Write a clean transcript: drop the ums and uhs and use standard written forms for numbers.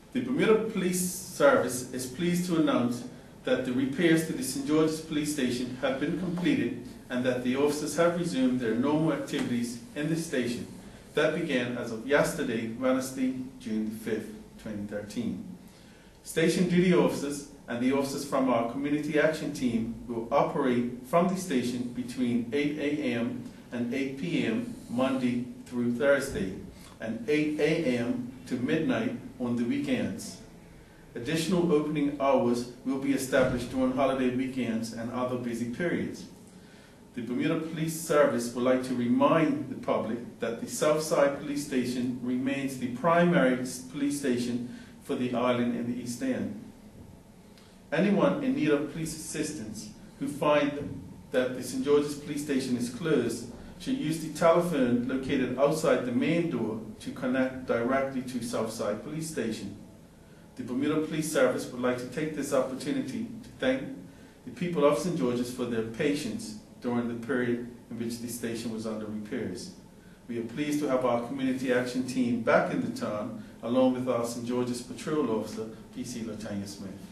The Bermuda Police Service is pleased to announce that the repairs to the St. George's Police Station have been completed and that the officers have resumed their normal activities in the station. That began as of yesterday, Wednesday, June 5th, 2013. Station duty officers and the officers from our Community Action Team will operate from the station between 8 a.m. and 8 p.m. Monday through Thursday, and 8 a.m. to midnight on the weekends. Additional opening hours will be established during holiday weekends and other busy periods. The Bermuda Police Service would like to remind the public that the Southside Police Station remains the primary police station for the island in the East End. Anyone in need of police assistance who find that the St. George's Police Station is closed should use the telephone located outside the main door to connect directly to Southside Police Station. The Bermuda Police Service would like to take this opportunity to thank the people of St. George's for their patience during the period in which the station was under repairs. We are pleased to have our Community Action Team back in the town, along with our St. George's Patrol Officer, PC Latanya Smith.